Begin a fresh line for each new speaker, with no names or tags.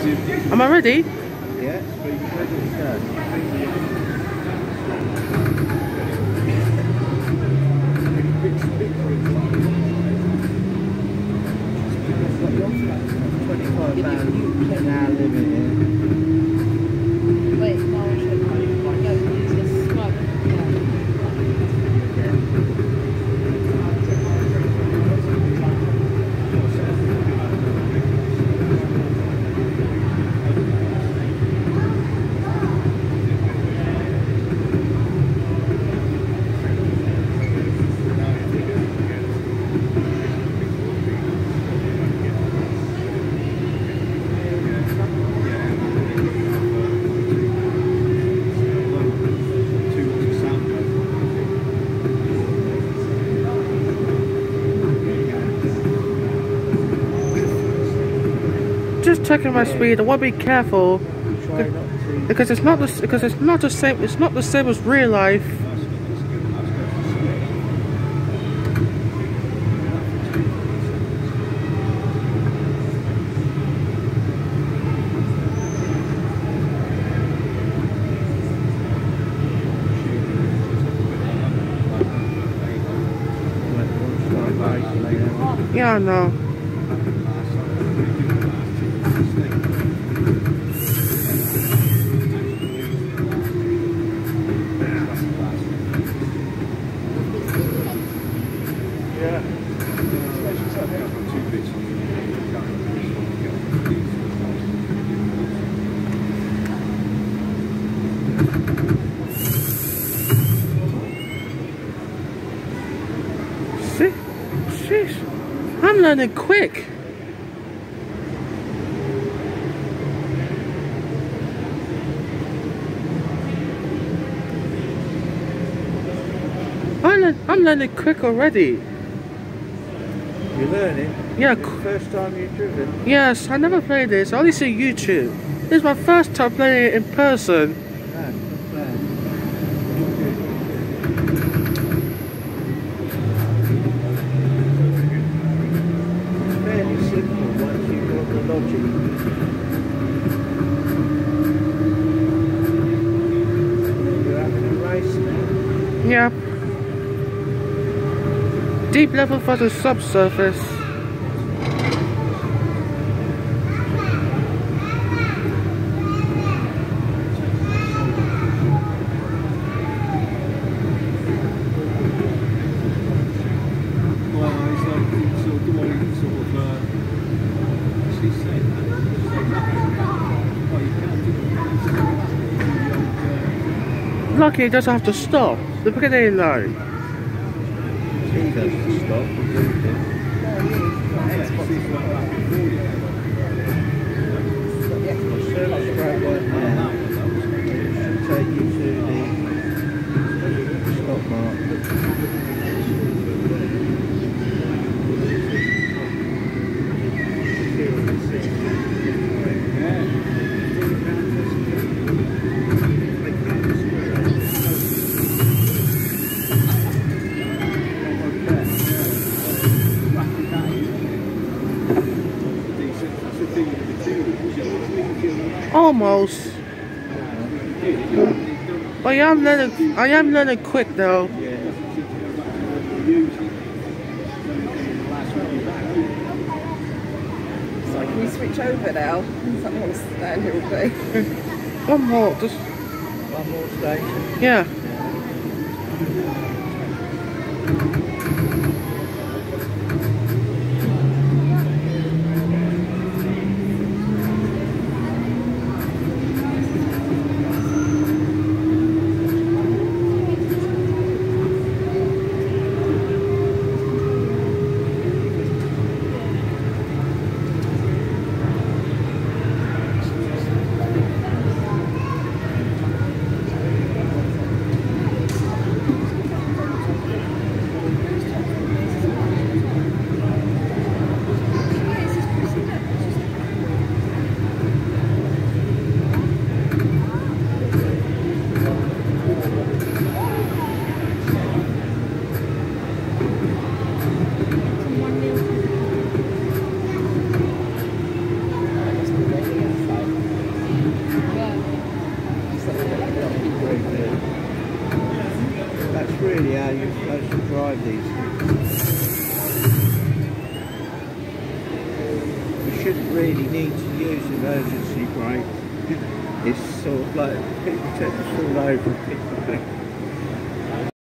Am I ready?
Yeah, ready to start. £25 an hour limit here.
Wait, no, I should go use this smoke.
Just checking my speed. I want to be careful because it's not the same. It's not the same as real life. Yeah, I know. See? Sheesh. I'm learning quick. I'm learning quick already.
You're learning?
Yeah.
First time you've driven?
Yes, I never played this. I only see YouTube. This is my first time playing it in person.
Fairly simple once you've got the logic. You're having a race now?
Yeah. Deep level for the subsurface. Lucky it doesn't have to stop. Look at it now.
He does the stop. Service straight right now. Should take you to the stop mark.
Almost. But I am learning quick though.
So can we switch over now? Someone will stand here all day.
One more, just
One more station.
yeah.
really how you're supposed to drive these things. You shouldn't really need to use emergency brake. It's sort of like people tend to fall over and pick the back.